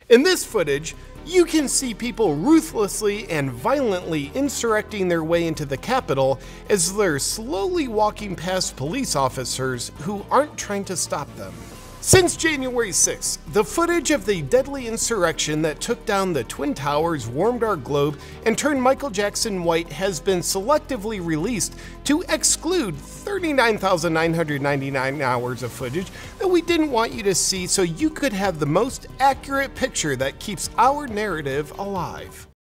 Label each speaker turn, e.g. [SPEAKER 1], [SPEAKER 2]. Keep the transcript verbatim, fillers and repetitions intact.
[SPEAKER 1] In this footage, you can see people ruthlessly and violently insurrecting their way into the Capitol as they're slowly walking past police officers who aren't trying to stop them. Since January sixth, the footage of the deadly insurrection that took down the Twin Towers, warmed our globe, and turned Michael Jackson white has been selectively released to exclude thirty-nine thousand nine hundred ninety-nine hours of footage that we didn't want you to see so you could have the most accurate picture that keeps our narrative alive.